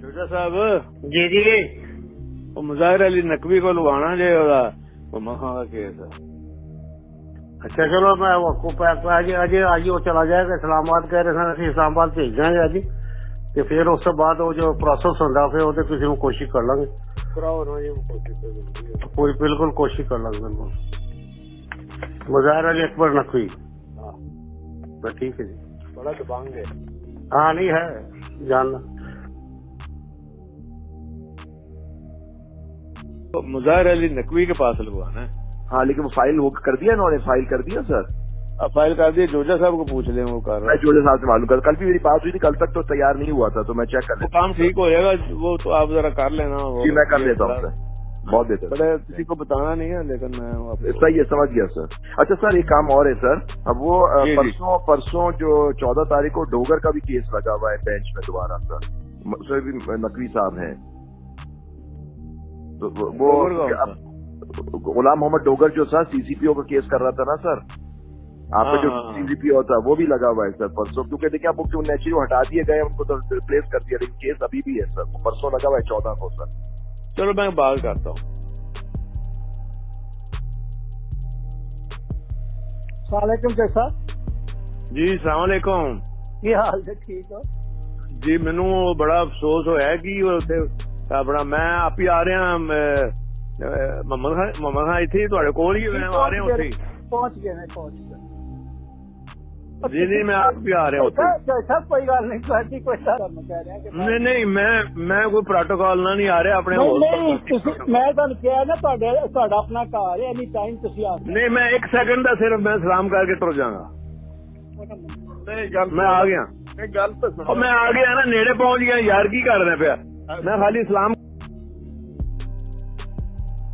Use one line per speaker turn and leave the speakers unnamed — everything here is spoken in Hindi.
जोजा साहब
जी जी
मुजाहिर अली नकवी को लुभाना जो मखा का केस है।
अच्छा चलो मैं आज वो चला जाएगा इस्लामाबाद, कह रहे थे इस्लामाबाद भेज देंगे आज ते फिर उस बाद वो जो प्रोसेस होंगे फिर वो किसी को कोशिश कर लेंगे, पूरी बिल्कुल कोशिश कर लेंगे। बिल्कुल मुजाहिर अली अकबर नकवी। ठीक है जी,
बड़ा दबांग है।
हाँ नहीं है जानना।
तो मुजाहिर अली नकवी के पास लगवाना है।
हाँ लेकिन वो फाइल वो कर दिया इन्होंने, फाइल कर दिया सर।
अब फाइल कर दिया, जोजा साहब को पूछ लें वो कर रहा
मैं
है।
जोजा साहब से मालूम कर, कल भी मेरी बात हुई थी, कल तक तो तैयार नहीं हुआ था तो मैं चेक कर
वो
लेता
काम ठीक हो जाएगा, वो तो आप जरा कर लेना।
जी मैं कर लेता हूँ सर, बहुत बेहतर।
बड़े किसी को बताना नहीं है लेकिन मैं
सही है, समझ गया सर। अच्छा सर एक काम और है सर, अब वो परसों जो 14 तारीख को डोगर का भी केस लगा हुआ है बेंच में दोबारा सर, उसमें भी नकवी साहब हैं। तो वो गुलाम मोहम्मद डोगर जो सर सीसीपीओ का केस कर रहा था ना सर, आपका जो सीसीपीओ था वो भी लगा हुआ है सर परसों, क्योंकि देखिए आप नेचुरली हटा दिए गए, उनको तो रिप्लेस कर दिया, लेकिन केस अभी भी है सर, परसों लगा हुआ है 14 को सर।
चलो मैं बात करता हूँ।
सलामकुम कैसा
जी सलाम अलैकुम।
की हाल है? ठीक हो
जी मैनू बड़ा अफसोस होया कि अपना मैं आप ही आ रहा मोहम्मद खान इतने थोड़े कोल ही मैं आ रहा उत्थे
पहुंच गए।
जी नहीं मैं आप भी आ रहा उत्थे।
कोई गल नहीं,
नहीं मैं कोई प्रोटोकॉल ना नहीं आ रहा अपने।
मैं क्या ना अपना घर है, एनी टाइम
नहीं मैं एक सेकंड का सिर्फ मैं सलाम करके तुर जाऊंगा। मैं आ गया, मैं आ गया ना, नेड़े पहुंच गया यार, की कर रहे पे मैं खाली सलाम